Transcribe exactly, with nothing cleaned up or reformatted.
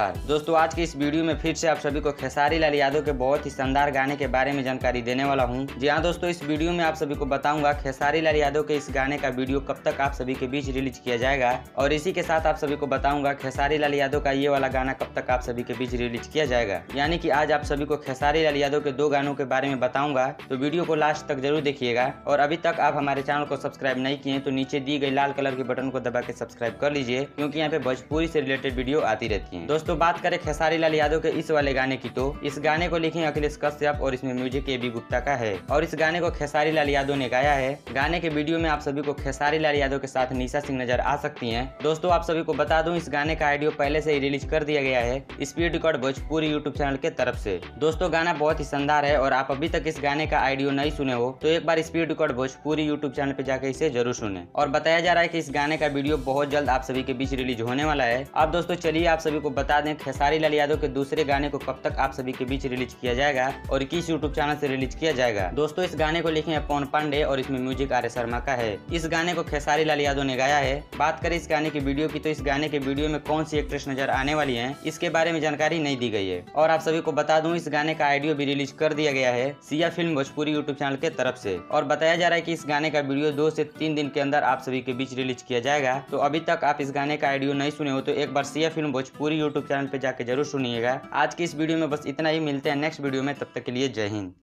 नमस्कार दोस्तों, आज की इस वीडियो में फिर से आप सभी को खेसारी लाल यादव के बहुत ही शानदार गाने के बारे में जानकारी देने वाला हूं। जी हां दोस्तों, इस वीडियो में आप सभी को बताऊंगा खेसारी लाल यादव के इस गाने का वीडियो कब तक आप सभी के बीच रिलीज किया जाएगा, और इसी के साथ आप सभी को बताऊंगा खेसारी लाल यादव का ये वाला गाना कब तक आप सभी के बीच रिलीज किया जाएगा। यानी कि आज आप सभी को खेसारी लाल यादव के दो गानों के बारे में बताऊंगा, तो वीडियो को लास्ट तक जरूर देखिएगा। और अभी तक आप हमारे चैनल को सब्सक्राइब नहीं किए तो नीचे दी गई लाल कलर के बटन को दबा के सब्सक्राइब कर लीजिए, क्योंकि यहाँ पे भोजपुरी से रिलेटेड वीडियो आती रहती है। दोस्तों, बात करें खेसारी लाल यादव के इस वाले गाने की, तो इस गाने को लिखे अखिलेश कश्यप और इसमें म्यूजिक ए बी गुप्ता का है, और इस गाने को खेसारी लाल यादव ने गाया है। गाने के वीडियो में आप सभी को खेसारी लाल यादव के साथ निशा सिंह नजर आ सकती हैं। दोस्तों, आप सभी को बता दूं, इस गाने का ऑडियो पहले से ही रिलीज कर दिया गया है speed record Bhojpuri YouTube channel के तरफ से। दोस्तों, गाना बहुत ही शानदार है, और आप अभी तक इस गाने का ऑडियो नहीं सुने हो तो एक बार speed record Bhojpuri YouTube channel पे जाकर इसे जरूर सुने। और बताया जा रहा है कि इस गाने का वीडियो बहुत जल्द आप सभी के बीच रिलीज होने वाला है। अब दोस्तों चलिए आप सभी को बता दें खेसारी लाल यादव के दूसरे गाने को कब तक आप सभी के बीच रिलीज किया जाएगा और किस यूट्यूब चैनल से रिलीज किया जाएगा। दोस्तों, इस गाने को लिखे हैं पवन पांडे और इसमें म्यूजिक आर एस शर्मा का है। इस गाने को खेसारी लाल यादव ने गाया है। बात करें इस गाने की वीडियो की, तो इस गाने के वीडियो में कौन सी एक्ट्रेस नजर आने वाली है इसके बारे में जानकारी नहीं दी गई है। और आप सभी को बता दूं, इस गाने का ऑडियो भी रिलीज कर दिया गया है Siya film Bhojpuri YouTube channel के तरफ से। और बताया जा रहा है कि इस गाने का वीडियो दो से तीन दिन के अंदर आप सभी के बीच रिलीज किया जाएगा। तो अभी तक आप इस गाने का ऑडियो नहीं सुने हो तो एक बार Siya film Bhojpuri YouTube channel पे जाके जरूर सुनिएगा। आज की इस वीडियो में बस इतना ही। मिलते हैं नेक्स्ट वीडियो में, तब तक के लिए जय हिंद।